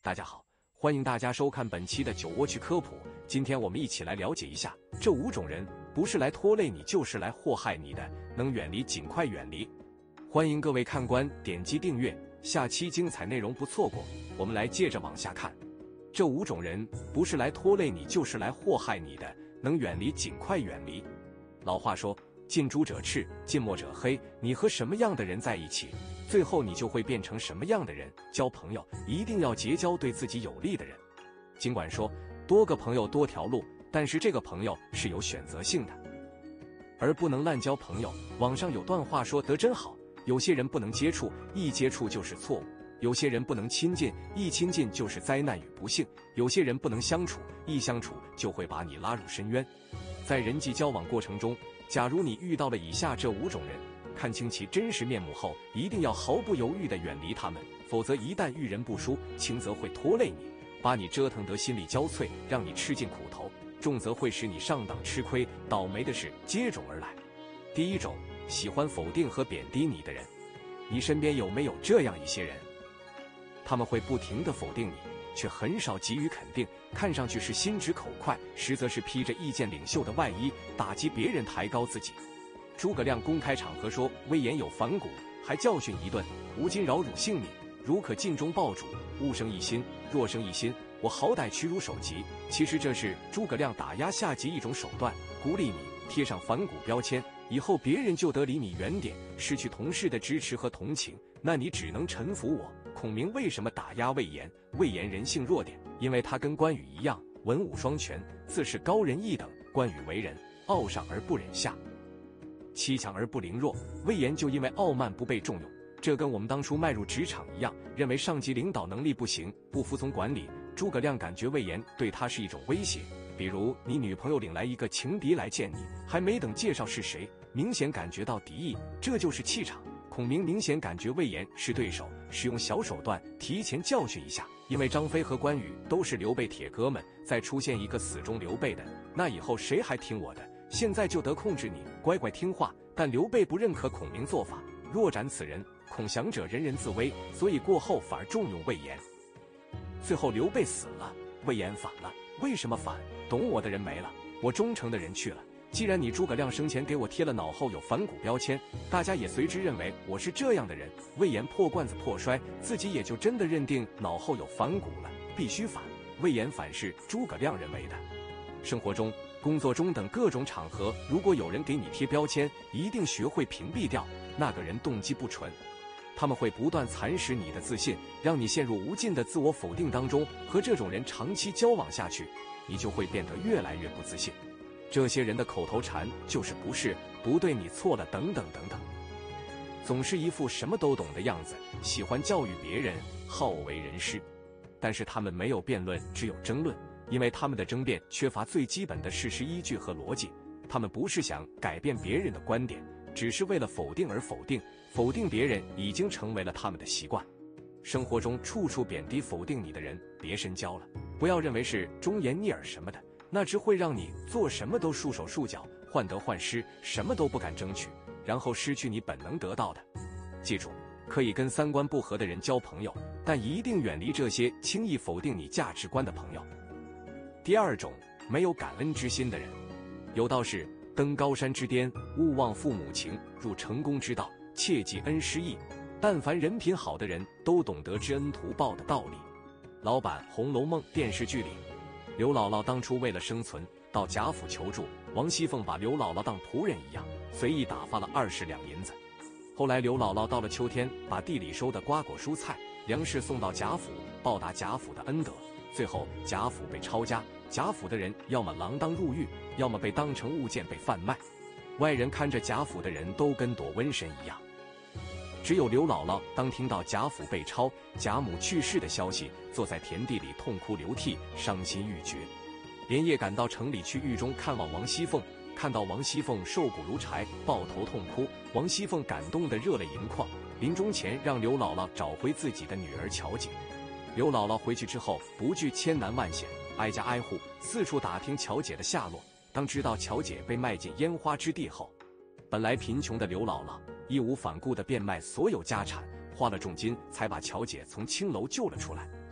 大家好，欢迎大家收看本期的酒窝趣科普。今天我们一起来了解一下，这5种人不是来拖累你，就是来祸害你的，能远离尽快远离。欢迎各位看官点击订阅，下期精彩内容不错过。我们来接着往下看，这5种人不是来拖累你，就是来祸害你的，能远离尽快远离。老话说，近朱者赤，近墨者黑，你和什么样的人在一起，最后你就会变成什么样的人。交朋友一定要结交对自己有利的人。尽管说多个朋友多条路，但是这个朋友是有选择性的，而不能滥交朋友。网上有段话说得真好，有些人不能接触，一接触就是错误；有些人不能亲近，一亲近就是灾难与不幸；有些人不能相处，一相处就会把你拉入深渊。在人际交往过程中，假如你遇到了以下这5种人，看清其真实面目后，一定要毫不犹豫地远离他们，否则一旦遇人不淑，轻则会拖累你，把你折腾得心力交瘁，让你吃尽苦头；重则会使你上当吃亏，倒霉的事接踵而来。第1种，喜欢否定和贬低你的人。你身边有没有这样一些人？他们会不停地否定你，却很少给予肯定，看上去是心直口快，实则是披着意见领袖的外衣，打击别人，抬高自己。诸葛亮公开场合说威严有反骨，还教训一顿，吾今扰辱性命，如可尽忠报主，勿生一心，若生一心，我好歹屈辱首级。其实这是诸葛亮打压下级一种手段，鼓励你贴上反骨标签，以后别人就得离你远点，失去同事的支持和同情，那你只能臣服我。孔明为什么打压魏延？魏延人性弱点，因为他跟关羽一样，文武双全，自是高人一等。关羽为人傲上而不忍下，欺强而不凌弱，魏延就因为傲慢不被重用。这跟我们当初迈入职场一样，认为上级领导能力不行，不服从管理。诸葛亮感觉魏延对他是一种威胁，比如你女朋友领来一个情敌来见你，还没等介绍是谁，明显感觉到敌意，这就是气场。孔明明显感觉魏延是对手，使用小手段提前教训一下。因为张飞和关羽都是刘备铁哥们，再出现一个死忠刘备的，那以后谁还听我的？现在就得控制你，乖乖听话。但刘备不认可孔明做法，若斩此人，恐降者人人自危，所以过后反而重用魏延。最后刘备死了，魏延反了。为什么反？懂我的人没了，我忠诚的人去了。既然你诸葛亮生前给我贴了脑后有反骨标签，大家也随之认为我是这样的人。魏延破罐子破摔，自己也就真的认定脑后有反骨了，必须反。魏延反是诸葛亮认为的。生活中、工作中等各种场合，如果有人给你贴标签，一定学会屏蔽掉，那个人动机不纯。他们会不断蚕食你的自信，让你陷入无尽的自我否定当中。和这种人长期交往下去，你就会变得越来越不自信。这些人的口头禅就是不是、不对，你错了等等等等，总是一副什么都懂的样子，喜欢教育别人，好为人师。但是他们没有辩论，只有争论，因为他们的争辩缺乏最基本的事实依据和逻辑。他们不是想改变别人的观点，只是为了否定而否定，否定别人已经成为了他们的习惯。生活中处处贬低否定你的人，别深交了。不要认为是忠言逆耳什么的，那只会让你做什么都束手束脚，患得患失，什么都不敢争取，然后失去你本能得到的。记住，可以跟3观不合的人交朋友，但一定远离这些轻易否定你价值观的朋友。第2种，没有感恩之心的人。有道是，登高山之巅，勿忘父母情；入成功之道，切记恩师义。但凡人品好的人，都懂得知恩图报的道理。老版《红楼梦》电视剧里，刘姥姥当初为了生存，到贾府求助，王熙凤把刘姥姥当仆人一样，随意打发了20两银子。后来刘姥姥到了秋天，把地里收的瓜果蔬菜、粮食送到贾府，报答贾府的恩德。最后贾府被抄家，贾府的人要么锒铛入狱，要么被当成物件被贩卖。外人看着贾府的人都跟躲瘟神一样。只有刘姥姥当听到贾府被抄、贾母去世的消息，坐在田地里痛哭流涕，伤心欲绝。连夜赶到城里去狱中看望王熙凤，看到王熙凤瘦骨如柴，抱头痛哭，王熙凤感动得热泪盈眶，临终前让刘姥姥找回自己的女儿乔姐。刘姥姥回去之后，不惧千难万险，挨家挨户四处打听乔姐的下落。当知道乔姐被卖进烟花之地后，本来贫穷的刘姥姥义无反顾地变卖所有家产，花了重金才把乔姐从青楼救了出来。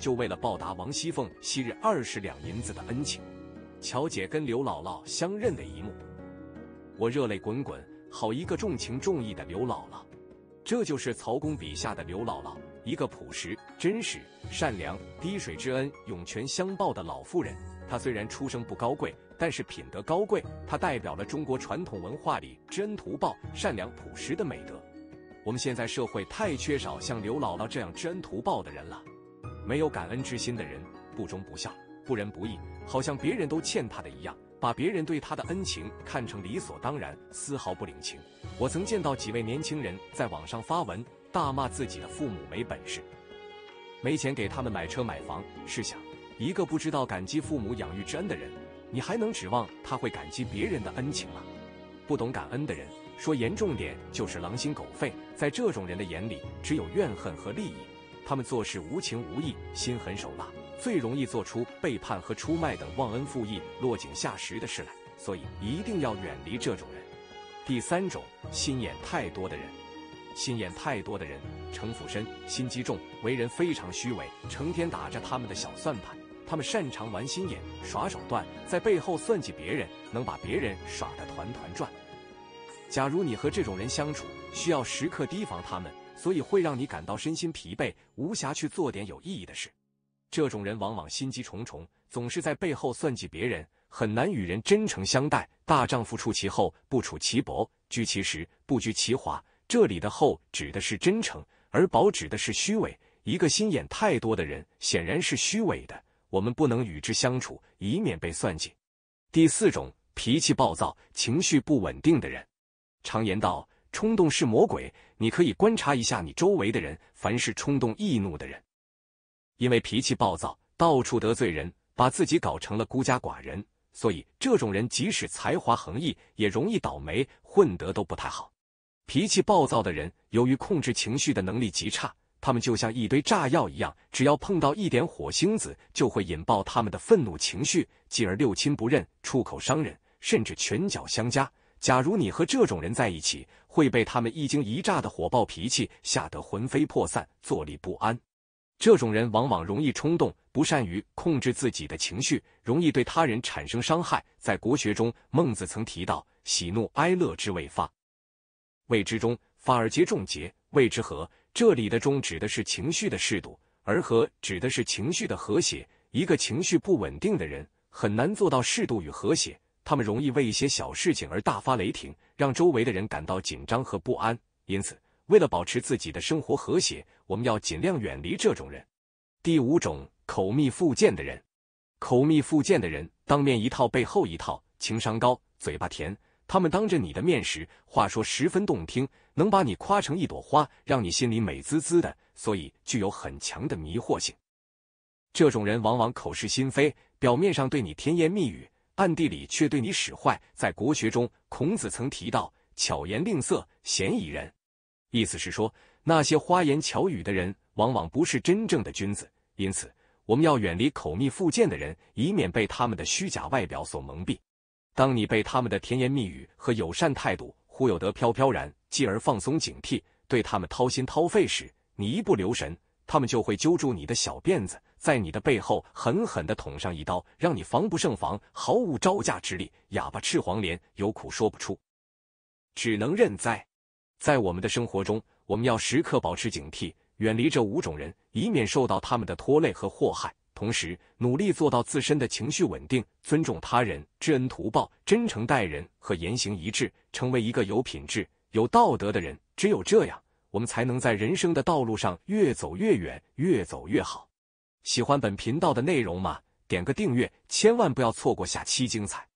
就为了报答王熙凤昔日20两银子的恩情，巧姐跟刘姥姥相认的一幕，我热泪滚滚。好一个重情重义的刘姥姥！这就是曹公笔下的刘姥姥，一个朴实、真实、善良、滴水之恩涌泉相报的老妇人。她虽然出生不高贵，但是品德高贵，她代表了中国传统文化里知恩图报、善良朴实的美德。我们现在社会太缺少像刘姥姥这样知恩图报的人了，没有感恩之心的人，不忠不孝、不仁不义，好像别人都欠他的一样，把别人对他的恩情看成理所当然，丝毫不领情。我曾见到几位年轻人在网上发文，大骂自己的父母没本事，没钱给他们买车买房。试想，一个不知道感激父母养育之恩的人，你还能指望他会感激别人的恩情吗？不懂感恩的人，说严重点就是狼心狗肺，在这种人的眼里只有怨恨和利益，他们做事无情无义，心狠手辣，最容易做出背叛和出卖等忘恩负义、落井下石的事来，所以一定要远离这种人。第3种，心眼太多的人。心眼太多的人，城府深，心机重，为人非常虚伪，成天打着他们的小算盘。他们擅长玩心眼、耍手段，在背后算计别人，能把别人耍得团团转。假如你和这种人相处，需要时刻提防他们，所以会让你感到身心疲惫，无暇去做点有意义的事。这种人往往心机重重，总是在背后算计别人，很难与人真诚相待。大丈夫处其厚，不处其薄，居其实，不居其华。这里的厚指的是真诚，而薄指的是虚伪。一个心眼太多的人，显然是虚伪的，我们不能与之相处，以免被算计。第4种，脾气暴躁、情绪不稳定的人。常言道，冲动是魔鬼，你可以观察一下你周围的人，凡是冲动易怒的人，因为脾气暴躁，到处得罪人，把自己搞成了孤家寡人，所以这种人即使才华横溢，也容易倒霉，混得都不太好。脾气暴躁的人，由于控制情绪的能力极差，他们就像一堆炸药一样，只要碰到一点火星子，就会引爆他们的愤怒情绪，继而六亲不认，出口伤人，甚至拳脚相加。假如你和这种人在一起，会被他们一惊一乍的火爆脾气吓得魂飞魄散，坐立不安。这种人往往容易冲动，不善于控制自己的情绪，容易对他人产生伤害。在国学中，孟子曾提到，喜怒哀乐之未发，谓之中，发而皆中节，谓之和。这里的中指的是情绪的适度，而和指的是情绪的和谐。一个情绪不稳定的人，很难做到适度与和谐，他们容易为一些小事情而大发雷霆，让周围的人感到紧张和不安。因此，为了保持自己的生活和谐，我们要尽量远离这种人。第5种，口蜜腹剑的人。口蜜腹剑的人，当面一套背后一套，情商高，嘴巴甜。他们当着你的面时，话说十分动听，能把你夸成一朵花，让你心里美滋滋的，所以具有很强的迷惑性。这种人往往口是心非，表面上对你甜言蜜语，暗地里却对你使坏。在国学中，孔子曾提到，巧言令色，鲜矣仁。意思是说，那些花言巧语的人，往往不是真正的君子。因此，我们要远离口蜜腹剑的人，以免被他们的虚假外表所蒙蔽。当你被他们的甜言蜜语和友善态度忽悠得飘飘然，继而放松警惕，对他们掏心掏肺时，你一不留神，他们就会揪住你的小辫子，在你的背后狠狠地捅上一刀，让你防不胜防，毫无招架之力，哑巴吃黄连，有苦说不出，只能认栽。在我们的生活中，我们要时刻保持警惕，远离这5种人，以免受到他们的拖累和祸害。同时，努力做到自身的情绪稳定，尊重他人，知恩图报，真诚待人和言行一致，成为一个有品质、有道德的人。只有这样，我们才能在人生的道路上越走越远，越走越好。喜欢本频道的内容吗？点个订阅，千万不要错过下期精彩。